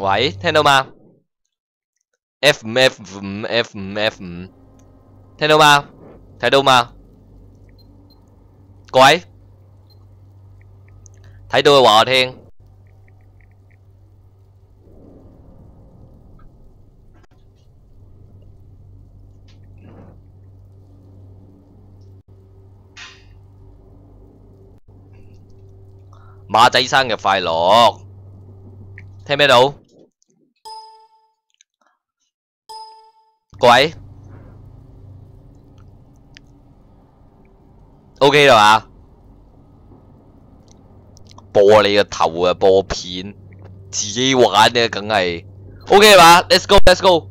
喂，聽到嗎 ？F5，F5，F5，F5，聽到嗎？睇到嗎？各位睇到嘅話我聽。馬仔生日快樂，聽咩到？各位 ，OK 啦嘛？播你個頭啊！播片，自己玩嘅梗係 OK 啦嘛 ？Let's go，Let's go。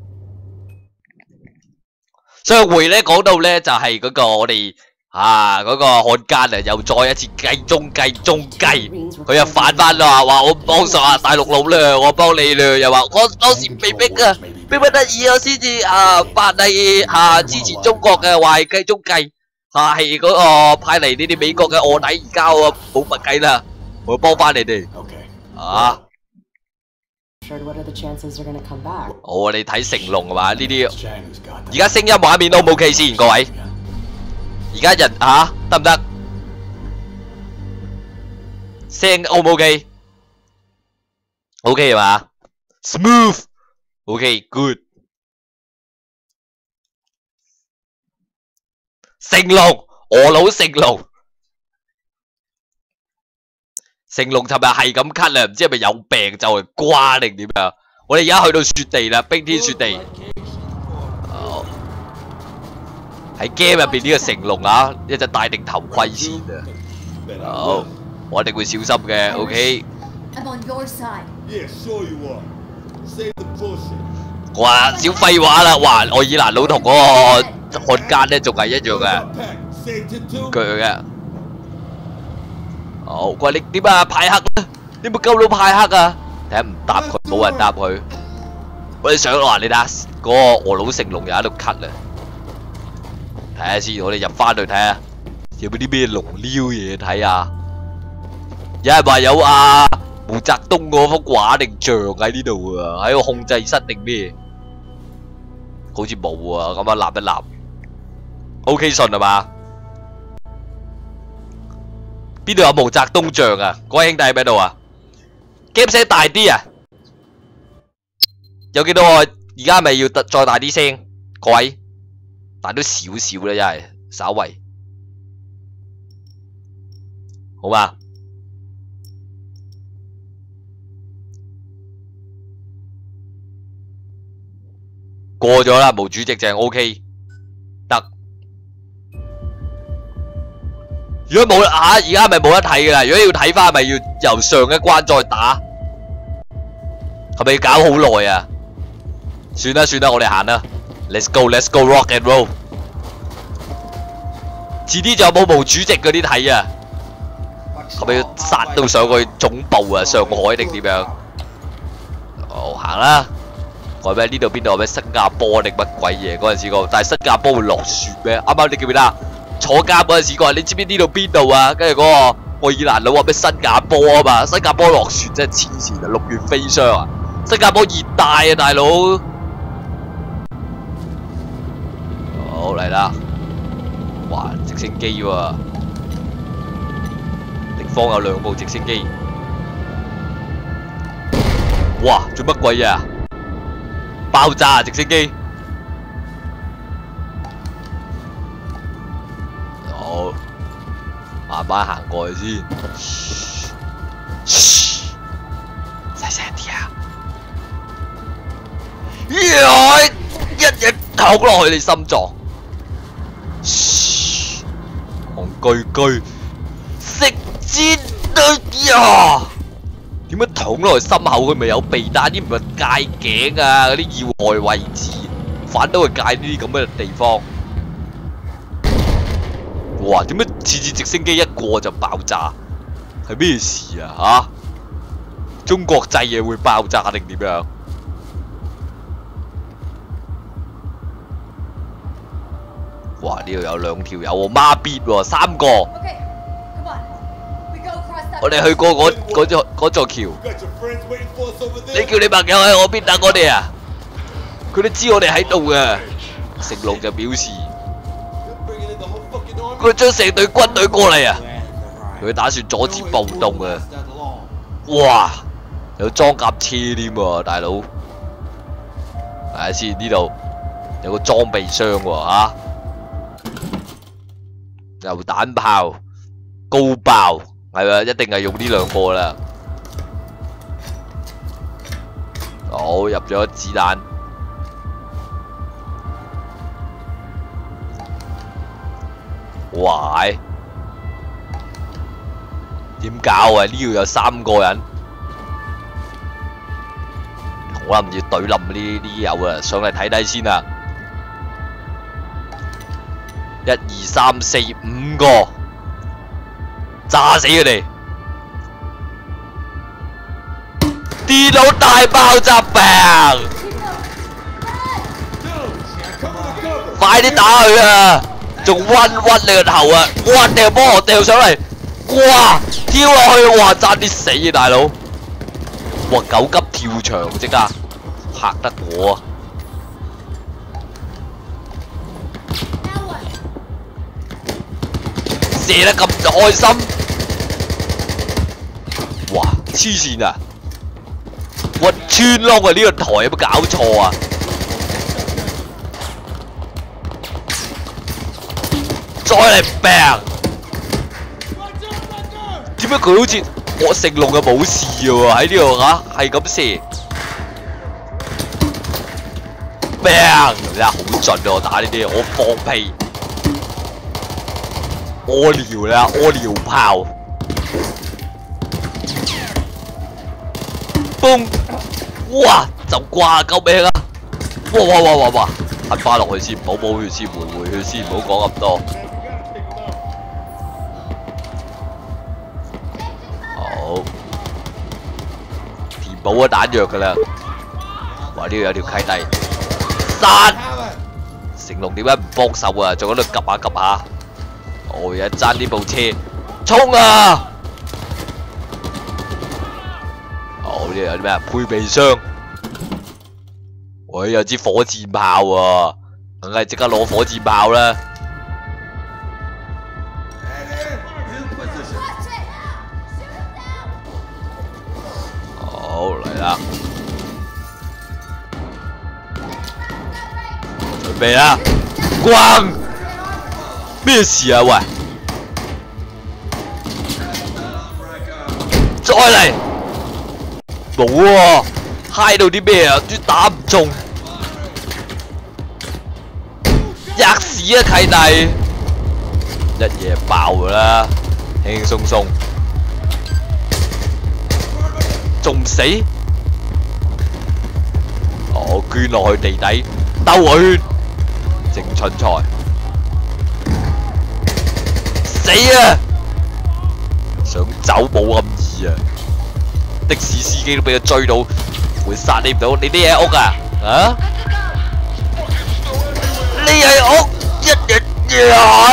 上回咧講到咧就係嗰個我哋。嗰個漢奸啊，又再一次計中計，佢又反翻啦，話我幫手啊，大陸佬啦，我幫你啦，又話我當時被逼啊，逼不得已我先至扮係支持中國嘅，話係計中計，係嗰個派嚟呢啲美國嘅臥底，而家我冇乜計啦，我幫翻你哋我哋睇成龍係嘛？呢啲而家聲音畫面 O 唔 OK 先，各位？而家人得唔得？聲 O 唔 OK？OK 係嘛 ？Smooth。OK good。成龍，俄佬成龍。成龍尋日係咁咳啦，唔知係咪有病就係瓜定點樣？我哋而家去到雪地啦，冰天雪地。喺 game 入邊呢個成龍一隻戴定頭盔先啊！好，我一定會小心嘅 ，OK。哇，少廢話啦！哇，愛爾蘭佬同嗰個漢奸咧仲係一樣嘅，腳嘅。好，喂，你點啊？派克咧？你冇救到派克啊？睇下唔答佢，冇人答佢。我哋上話你睇下，嗰個俄佬成龍又喺度咳啊！睇下先，我哋入翻去睇下，有冇啲咩龍撩嘢睇下？有人話有毛澤東嗰幅畫定像喺呢度啊，喺個控制室定咩？好似冇啊，咁立一立 ，OK 信係嘛？邊度有毛澤東像啊？各位兄弟喺邊度啊 ？game 聲大啲啊！有幾多個？而家咪要再大啲聲，各位。大都少少啦，真係稍為好嘛？過咗啦，毛主席淨 OK 得。如果冇而家咪冇得睇噶啦。如果要睇翻，咪要由上一關再打，係咪要搞好耐啊？算啦，我哋行啦。Let's go, rock and roll。遲啲仲有冇毛主席嗰啲睇啊？係咪要殺到上去總部啊？上海定點樣？好，行啦。講咩？呢度邊度？咩新加坡定乜鬼嘢？嗰陣時講，但係新加坡會落雪咩？啱啱你記唔記得？坐監嗰陣時講，你知唔知呢度邊度啊？跟住嗰個愛爾蘭佬話咩新加坡啊嘛？新加坡落雪真係黐線啊！6月飛霜啊！新加坡熱帶啊，大佬。好嚟啦！哇，直升機喎，敵方有2部直升機。哇，做乜鬼啊？爆炸啊！直升機。好，慢慢行過去先。細聲啲啊！一嘢捅落去你心臟。戇居居，食煎對呀！點解捅落去心口？佢咪有避彈？啲唔係戒頸啊，嗰啲要害位置，反倒係戒呢啲咁嘅地方。哇！點解次直升機一過就爆炸？係咩事啊？中國製嘢會爆炸定點樣？哇！呢度有2條友喎，孖咇喎，3個。 我哋去過嗰座橋。你叫你朋友喺我邊等我哋啊！佢哋知我哋喺度嘅。成龍就表示，佢將成隊軍隊過嚟啊！佢打算阻止暴動啊！哇！有裝甲車添喎，大佬。睇下先，呢度有個裝備箱喎嚇，榴彈炮、高爆，係咪？一定係用呢兩個啦。好，入咗子彈。哇！點搞啊？呢度有3個人。我諗住懟冧呢啲友啊，上嚟睇睇先啊！1、2、3、4、5個，炸死佢哋！電腦大爆炸病！快啲打佢啊！仲屈你個頭啊！哇！掉波我掉上嚟，哇！跳落去，哇！差啲死啊，大佬！哇！9級跳牆即刻嚇得我啊！射得咁開心，哇！黐線啊！哇！穿窿啊！呢個台有冇搞錯啊？再嚟病！點解佢好似我成龍嘅冇事嘅喎？喺呢度嚇係咁射，病！真係好準啊！我打呢啲，我放屁，屙尿啦，屙尿炮，嘣！哇！就掛救命啊！哇！噴翻落去先，唔好補血先，回血先，唔好講咁多。好，填補咗彈藥㗎啦。哇！呢度有條契弟，殺！成龍點解唔幫手啊？仲喺度 𥄫 下 𥄫 下。我而家揸呢部車，衝啊！好，呢度有啲咩啊？配備箱。喂，有支火箭炮喎，梗係即刻攞火箭炮啦！好，嚟啦，準備啦，咣！咩事啊？喂，再嚟，冇喎，嗨到啲咩啊？都打唔中。吔屎啊契弟！一嘢爆㗎啦，輕輕鬆鬆，仲唔死？我捐落去地底兜佢，正春菜，死啊！想走冇咁易啊！的士司機都俾佢追到，會殺你唔到。你啲嘢喺屋啊？啊？你喺屋一日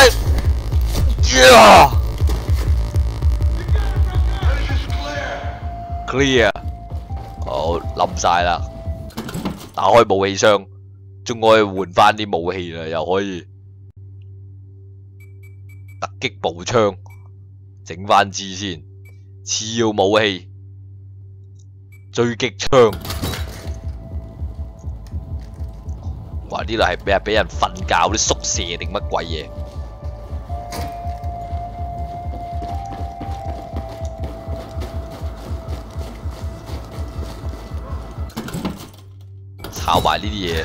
呀 clear， 好冧晒啦！打開武器箱，仲可以換翻啲武器啦，又可以突擊步槍，整翻支先。次要武器，狙擊槍。哇！呢度係俾人瞓覺啲宿舍定乜鬼嘢？抄埋呢啲嘢，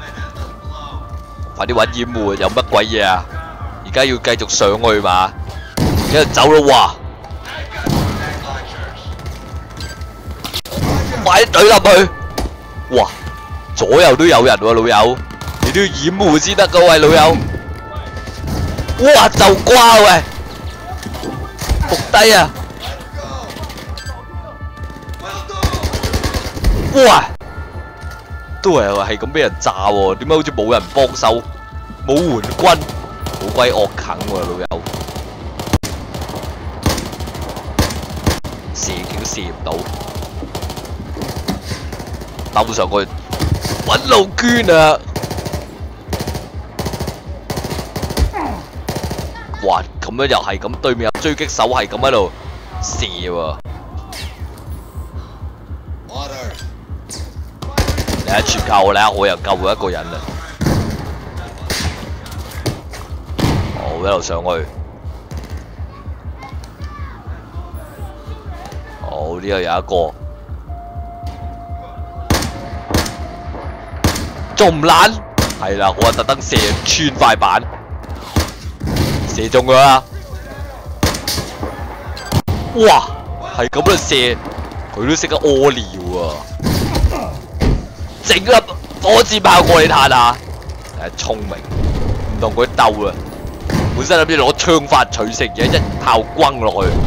快啲揾掩護！有乜鬼嘢啊？而家要繼續上去嘛？而家走咯喎！快啲懟入去！哇！左右都有人喎，老友，你都要掩護先得㗎，喂，老友。哇！就瓜喂，伏低啊！哇！都係咁俾人炸喎，點解好似冇人幫手，冇援軍，好鬼惡啃喎，老友。 射極都射唔到，兜上去揾路捐啊！哇，咁樣又係咁，對面有狙擊手係咁喺度射喎。你一全靠我啦，我又救咗一個人啦。好，一路上去。好，呢度有一個。仲唔爛？係啦，我特登射穿塊板。射中佢啦！哇，係咁樣射，佢都識得屙尿啊！整粒火箭炮過嚟彈下，聰明，唔同佢鬥啦。本身諗住攞槍法取勝嘅，一炮轟落去。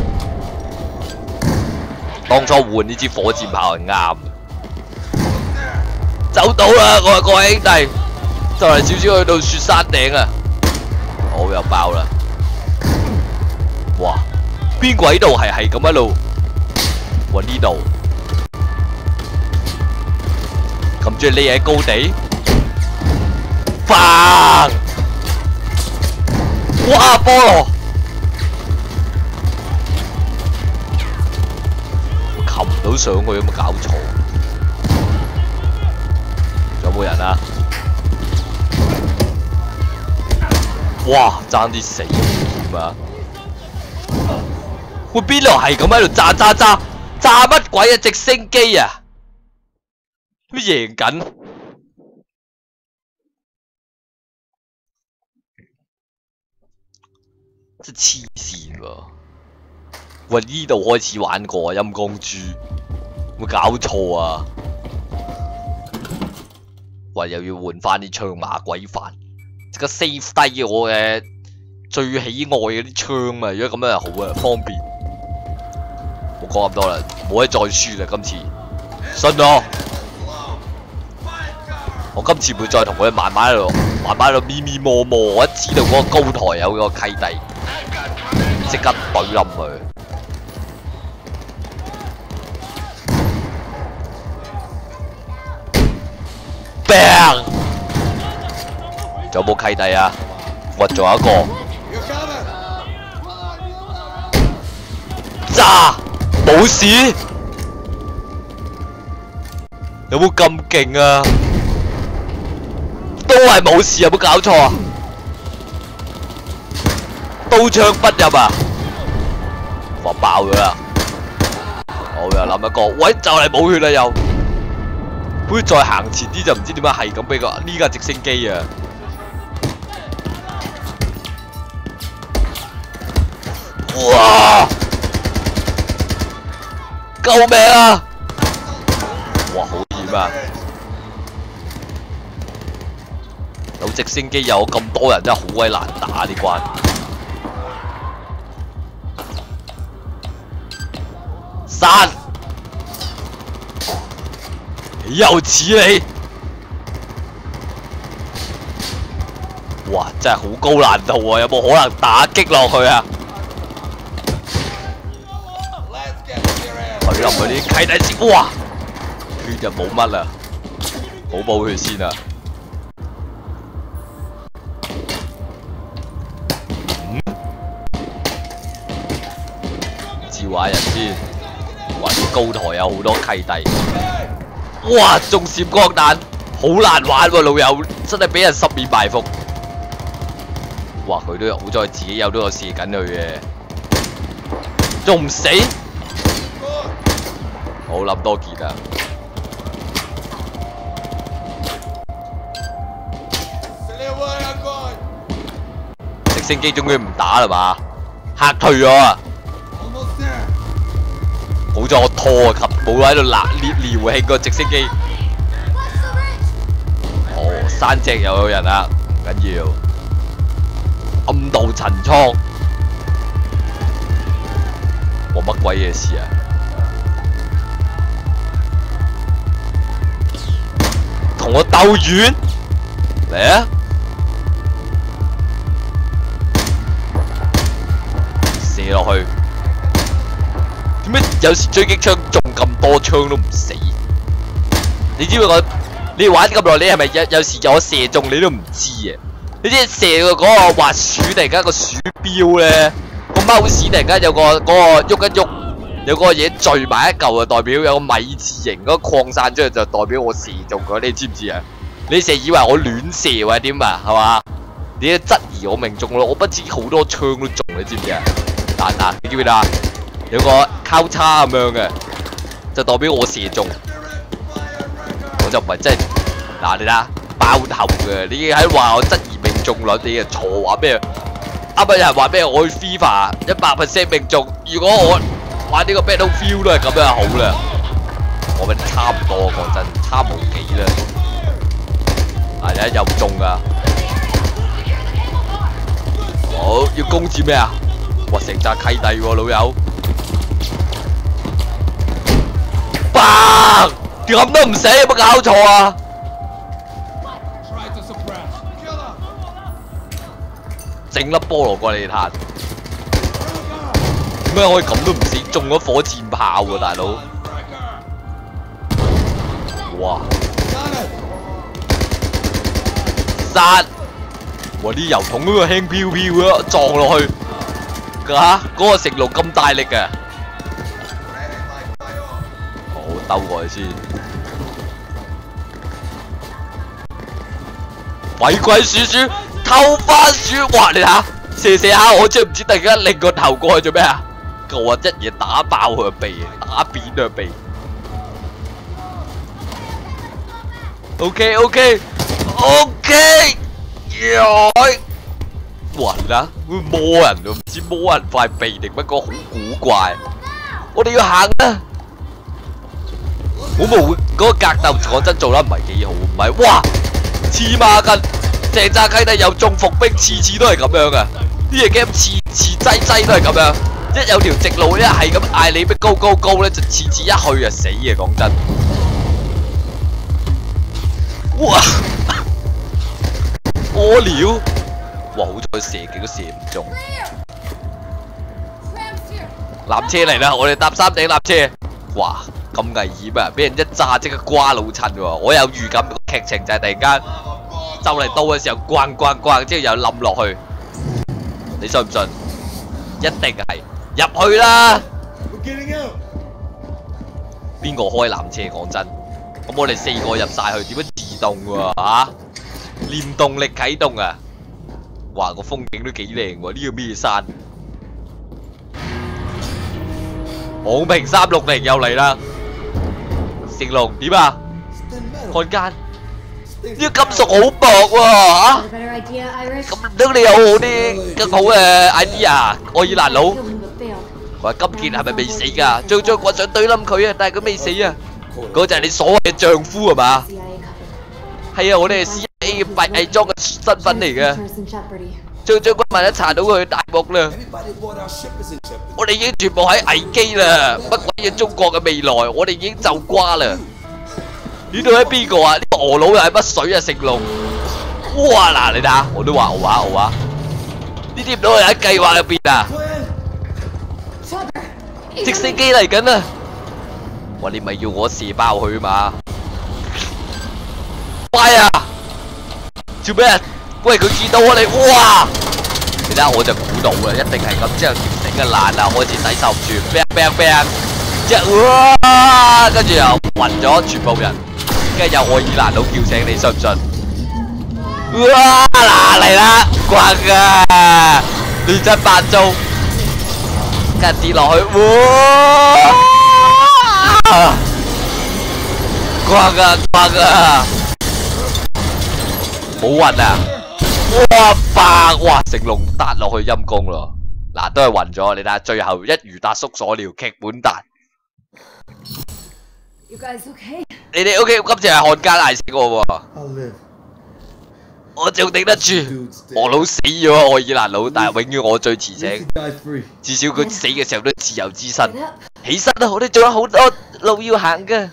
當初換呢支火箭炮係啱。走到啦，我話各位兄弟，就嚟少少去到雪山頂啊！好又爆啦！哇，邊個喺度係咁喺度揾呢度？咁中意匿喺高地？砰！哇，菠蘿！我擒唔到上去，有冇搞錯？仲有冇人啊？哇！爭啲死點啊！喂，邊度係咁喺度炸乜鬼啊？直升機啊！都贏緊，真係黐線喎！喂，呢度開始玩過啊，陰公豬，有冇搞錯啊？喂，又要換翻啲槍馬鬼煩，即刻 save 低我嘅最喜愛嗰啲槍啊！如果咁樣就好啊，方便。冇講咁多啦，冇得再輸啦，今次信我。我今次唔會再同佢慢慢喺度咪咪摸摸，我一知道嗰個高台有個契弟，即刻懟冧佢。bang！ 仲有冇契弟啊？我仲有一個。炸！冇事？有冇咁勁啊？都係冇事，有冇搞錯啊？刀槍不入啊！哇，爆咗啦！我又諗一個，喂，就嚟冇血啦又，好似再行前啲就唔知點解係咁俾個呢架直升機啊！哇！救命啊！哇，好險啊！有直升機有咁多人真係好鬼難打呢關。殺！又似你！哇，真係好高難度啊！有冇可能打擊落去啊？懟冧佢啲契弟先，哇！血就冇乜啦，冇血先啊！召喚人先，哇！高台有好多契弟，哇！仲閃光彈，好難玩喎，老友，真係俾人十面埋伏。哇！佢都好在自己都有射緊佢嘅，仲唔死？好諗多件啊！直升機終於唔打啦嘛，嚇退咗啊！好在我拖啊，及冇喺度撩興個直升機。哦，山脊又有人啊，唔緊要。暗度陳倉，冇乜鬼嘢事啊！同我鬥遠嚟啊！射落去，點解有時狙擊槍中咁多槍都唔死。你知唔知我？你玩咁耐，你係咪有時我射中你都唔知啊？你知射個嗰個滑鼠突然間個鼠標咧，個 mouse 突然間有個嗰個喐一喐，有個嘢聚埋一嚿啊，代表有個米字形嗰擴散出嚟，就代表我射中佢，你知唔知啊？你成日以為我亂射或者點啊？係嘛？你質疑我命中咯，我不知好多槍都中，你知唔知啊？嗱，你記唔記得啊？有個交叉咁樣嘅，就代表我射中。我就唔係真係嗱，你睇下爆頭嘅，你喺話我質疑命中率，你係錯話咩？啱啱有人話咩？我去 FIFA 100% 命中，如果我玩呢個 Battlefield 都係咁樣好啦，我咪差唔多，講真，差無幾啦。係啊，又唔中㗎。好，要攻佔咩啊？哇，成扎契弟喎，老友。砰！咁都唔死，有冇搞錯啊？整粒菠蘿過你嘆，點解可以咁都唔死？中咗火箭炮喎，大佬！哇！殺！哇！啲油桶嗰個輕飄飄啊，撞落去，嗰個成龍咁大力嘅。兜過去先，鬼鬼鼠鼠偷番薯，哇！你睇下射下，我知唔知突然間擰個頭過去做咩啊？我一嘢打爆佢個鼻，打扁佢個鼻。OK， 哇！你睇下會摸人，唔知摸人塊鼻定乜個好古怪。我哋要行啊！好無嗰個格鬥，講真做得唔係幾好，唔係哇黐孖筋，成扎契弟又中伏兵，次次都係咁樣噶，啲嘢 game 次劑都係咁樣，一有條直路一係咁嗌你咩高咧，就次一去就死嘅，講真。哇！屙尿！哇！好彩射極都射唔中。纜車嚟啦，我哋搭3頂纜車。哇！咁危險啊！俾人一炸即刻瓜老襯喎！我有預感個劇情就係突然間就嚟到嘅時候，咣，之後又冧落去。你信唔信？一定係入去啦！邊個開纜車？講真，咁我哋4個入晒去，點樣自動喎？嚇！念動力啟動啊！哇！個風景都幾靚喎！呢個咩山？昂平360又嚟啦！成龍點啊？看間呢個金屬好薄喎嚇！咁唔通你有好啲更好嘅 idea？愛爾蘭佬話金傑係咪未死㗎？張棍想對冧佢啊，但係佢未死啊！嗰就係你所謂嘅丈夫係嘛？係啊，我哋係 CIA 嘅偽裝嘅身份嚟嘅。將軍萬一查到佢大鑊啦！我哋已經全部喺危機啦！乜鬼嘢中國嘅未來，我哋已經就瓜啦！呢度係邊個啊？呢個俄佬又係乜水啊？成龍！哇！嗱，你睇下，我都話牛啊！呢啲唔都係喺計劃入邊啊！直升機嚟緊啊！哇！你咪要我射爆佢嘛？快啊！做咩啊？喂，佢見到我哋，哇！你睇下我就估到啦，一定係咁，之後條繩啊爛啦，我自己抵受唔住 ，bang， 之後哇，跟住又暈咗全部人，跟住有愛爾蘭佬叫醒你，信唔信？哇！嗱嚟啦，轟啊！亂七八糟，跟住跌落去，哇！轟啊！好暈啊！哇！爆！哇！成龍撻落去陰公咯，嗱都係暈咗。你睇下最後一如達叔所料，劇本達。你哋 OK？ 今次係漢奸嗌死我喎，我仲頂得住。俄佬死咗，愛爾蘭佬，但係永遠我最遲醒。至少佢死嘅時候都自由之身。起身啦，我哋仲有好多路要行㗎。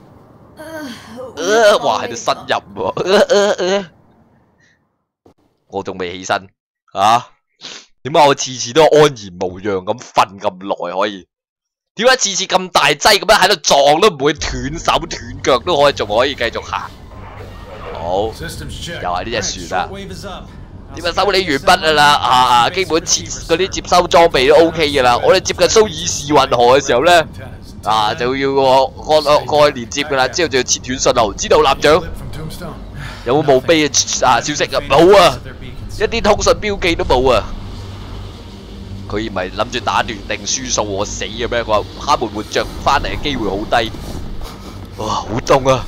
哇！喺度呻吟喎。我仲未起身，點解我次次都安然無恙咁瞓咁耐可以？ 點解次次咁大劑咁樣喺度撞都唔會斷手斷腳都仲可以繼續行？好，又係呢隻船啦。點解修理完畢㗎啦？基本嗰啲接收裝備都 OK 㗎啦。我哋接近蘇爾士運河嘅時候咧，就要過去連接㗎啦，之後就要切斷信號。知道艦長有冇墓碑消息啊？冇啊，一啲通訊標記都冇啊！佢唔係諗住打斷定輸數我死嘅咩？佢話他們活着翻嚟嘅機會好低。哇，好凍啊！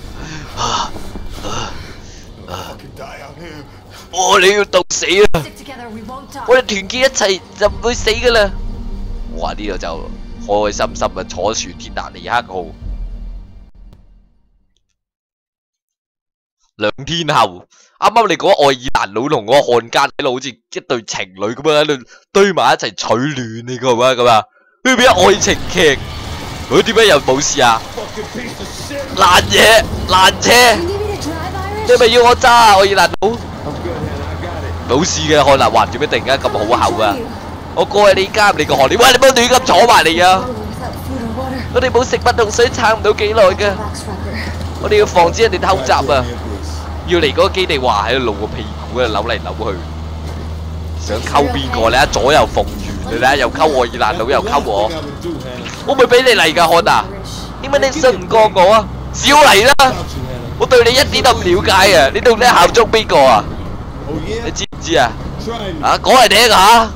你要凍死啊！我哋團結一齊就唔會死噶啦！哇！呢度就開心心啊，坐船鐵達尼克號。2天後，啱啱你講愛爾蘭佬同嗰個漢奸喺度好似一對情侶咁樣喺度堆埋一齊取暖，你覺唔覺得咁啊？呢邊愛情劇，佢點解又冇事啊？爛嘢，爛車，你咪要我揸啊？愛爾蘭佬？冇事嘅，漢納華做咩突然間咁好口啊？我過去你加入你個行列，喂，你唔好亂咁坐埋嚟啊！我哋冇食物同水撐唔到幾耐㗎，我哋要防止人哋偷襲啊！要嚟嗰個基地話喺度露個屁股啊，扭嚟扭去，想溝邊個咧？左右逢源，你睇下又溝愛爾蘭佬又溝我咪俾你嚟㗎，漢娜？點解你信唔過我啊？少嚟啦！我對你一啲都唔了解啊！你到底效忠邊個啊？你知唔知啊？講嚟聽下。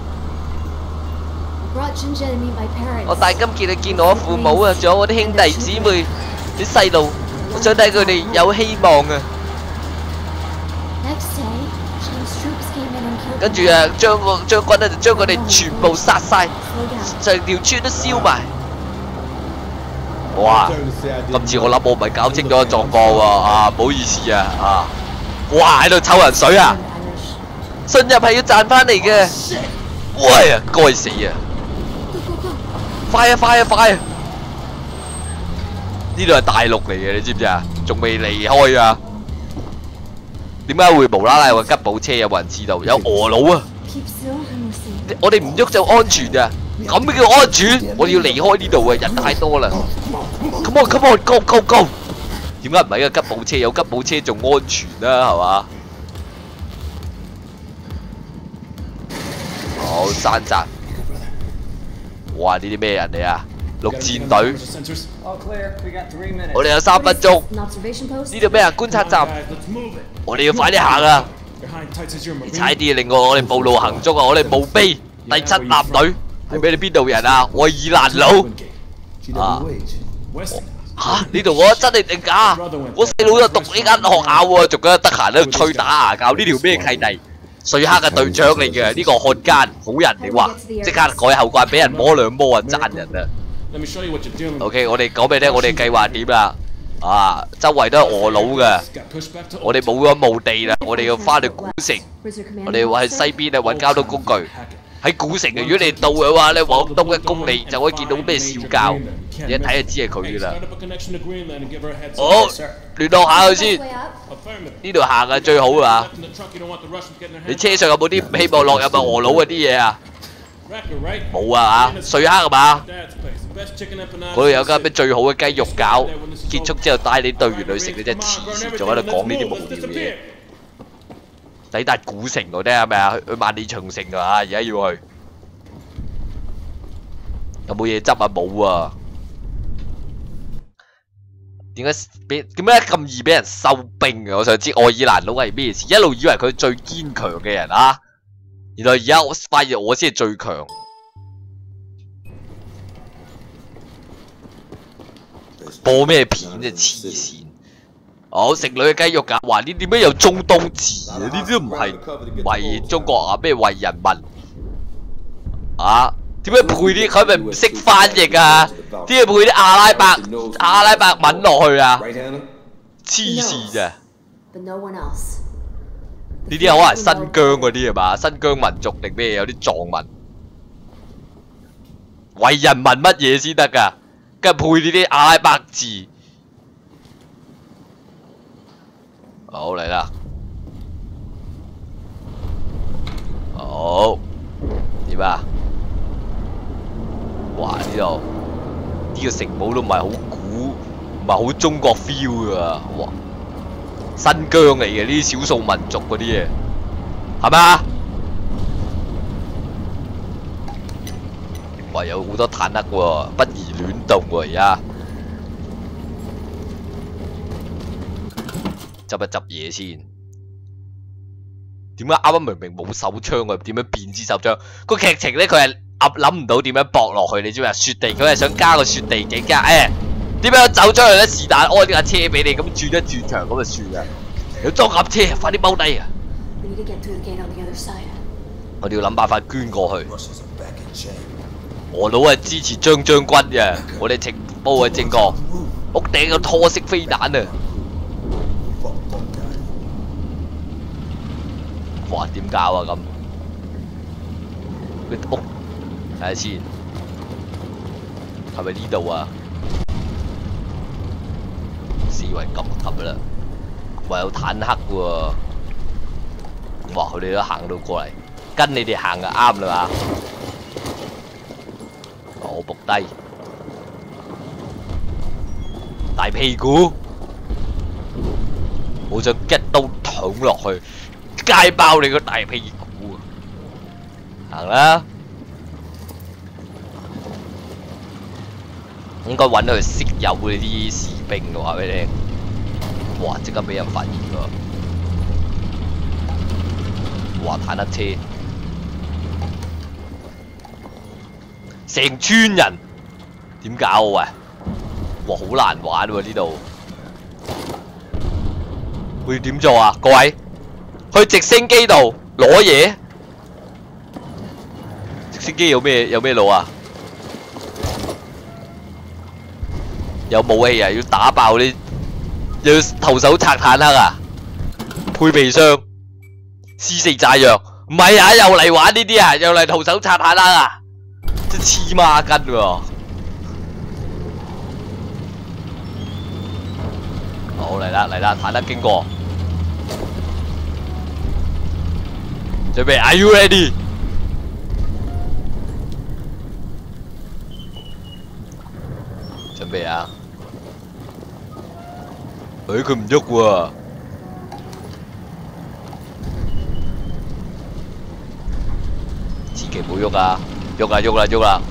我帶金傑去見我父母啊，仲有我啲兄弟姊妹、啲細路，我想睇佢哋有希望啊！跟住啊，將軍咧就將佢哋全部殺晒，成條村都燒埋。哇！今次我諗我唔係搞清楚狀況喎，唔好意思啊，哇！喺度抽人水啊！信任係要賺翻嚟嘅。喂啊，該死啊！快啊！呢度係大陸嚟嘅，你知唔知啊？仲未離開啊？點解會無啦啦有個吉普車？有冇人知道？有俄佬啊！我哋唔喐就安全啊！咁叫安全？我哋要離開呢度啊！人太多啦。Come on, go！ 點解唔係個吉普車？有吉普車仲安全啦，係嘛？好，山寨。哇！呢啲咩人嚟啊？陸戰隊。我哋有3分鐘。呢度咩啊？觀察站。我哋要快啲行啊！你踩啲令我哋暴露行蹤啊！我哋墓碑第7艦隊係俾你邊度人啊？愛爾蘭佬呢度我真係定假？我細佬又讀呢間學校喎，仲得閒喺度吹打牙教，呢條咩契弟？瑞克嘅隊長嚟嘅，呢個漢奸好人你話，即刻改後慣，俾人摸2摸啊，讚人啊 ！OK， 我哋講俾你聽，我哋計劃點啦？周圍都係俄佬嘅，我哋冇咗墓地啦，我哋要翻去古城，我哋要喺西邊啊揾交通工具。喺古城嘅，如果你到嘅話咧，往東1公里就可以見到咩小教，你一睇就知係佢噶啦。好，聯絡下佢先。呢度行係最好啊！你車上有冇啲唔希望落入俄佬嗰啲嘢啊？冇啊嚇，瑞克係嘛？嗰度有間咩最好嘅雞肉餃，結束之後帶你隊員去食，你真係黐線，仲喺度講呢啲無聊嘢。抵達古城嗰啲係咪啊？去萬里長城啊！而家要去，有冇嘢執啊？冇啊！點解咁易俾人收兵嘅？我想知愛爾蘭佬係咩事？一路以為佢最堅強嘅人啊，原來而家我發現我先係最強。播咩片啫？黐線！好食女嘅雞肉㗎，哇！呢啲咩有中東字啊？呢啲都唔係為中國啊，咩為人民啊？點解配啲佢咪唔識翻譯啊？點解配啲阿拉伯文落去啊？黐線咋？呢啲可能係新疆嗰啲係嘛？新疆民族定咩？有啲藏民為人民乜嘢先得㗎？跟住配呢啲阿拉伯字。好嚟啦！好點啊？哇！呢度呢個城堡都唔係好古，唔係好中國 feel 噶，哇！新疆嚟嘅呢啲少數民族嗰啲嘢，係咪啊？哇！有好多坦克喎，不宜亂動喎而家。執一執嘢先。點解啱啱明明冇手槍嘅，點樣變支手槍？個劇情咧，佢係諗唔到點樣駁落去，你知唔知啊？雪地佢係想加個雪地景加，點樣走出去咧？是但安架車俾你，咁轉一轉牆咁就算啦。有裝甲車，快啲踎低啊！我哋要諗辦法捐過去。俄佬係支持張將軍嘅，我哋情報係正確。屋頂有拖式飛彈啊！哇！點搞啊咁？屋睇下先，係咪呢度啊？四圍及啦，哇！有坦克喎！哇！佢哋都行到過嚟，跟你哋行就啱啦嘛。我仆低，大屁股，我想一刀捅落去。街爆你個大屁股啊！行啦，應該揾到佢識友嗰啲士兵嘅話俾你聽。哇！即刻俾人發現喎！哇！坦克車，成村人點搞啊？喂！哇！好難玩喎呢度，會點做啊？各位？去直升機度攞嘢，直升機有咩路啊？有武器啊，要打爆啲，又要徒手拆坦克啊，配備箱，C4炸藥，唔係啊，又嚟玩呢啲啊，又嚟徒手拆坦克啊，真黐孖筋喎！好嚟啦，坦克經過。準備 ，Are you ready？ 準備啊！佢唔喐喎，千祈唔好喐啊！喐啦！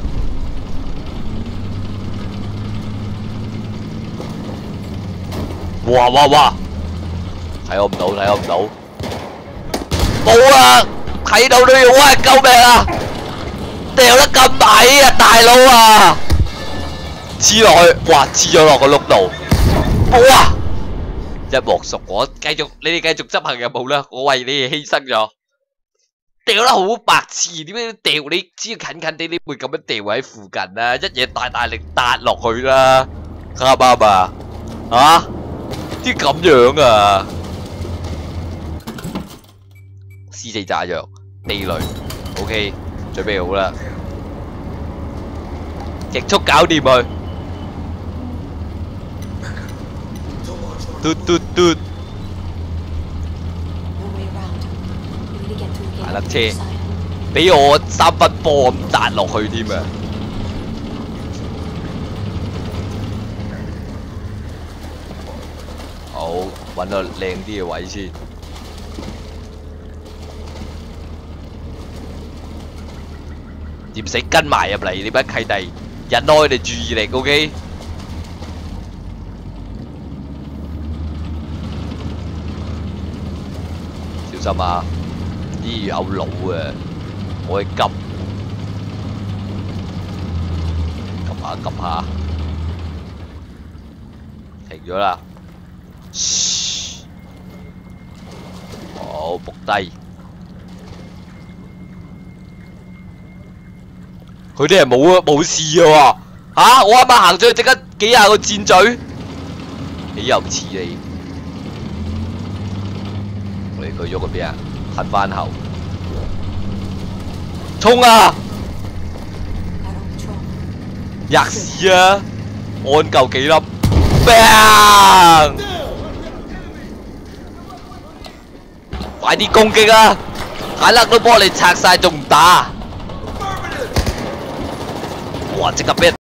哇！睇我唔到！冇啊！睇到都要喂，救命啊！掉得咁矮啊，大佬啊！黐落去，哇！黐咗落個碌度，哇！一鑊熟，你哋繼續執行任務啦，我為你哋犧牲咗。掉得好白痴，點解掉？你只要近地，你會咁樣掉喺附近啊？一嘢大力撻落去啦，啱唔啱啊？啊？啲咁樣啊？C4炸藥、地雷 ，OK， 準備好啦，極速搞掂佢。嘟，坦克車，俾我3分波咁彈落去添啊！好，揾個靚啲嘅位先。唔使跟埋入嚟，你班契弟引開你注意力 ，OK？ 小心啊！呢有腦啊，我去急下，停咗啦。好，仆低。佢哋係冇事嘅喎，嚇！我啱啱行咗去，即刻幾廿個箭嘴，你又唔似你。喂，佢喐嗰邊啊，褪翻後，衝啊！吔屎啊！按夠幾粒 ，bang！ 快啲攻擊啊！坦克都幫你拆晒，仲唔打？哇！即刻俾人